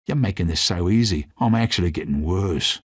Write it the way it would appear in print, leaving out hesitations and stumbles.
You're making this so easy, I'm actually getting worse.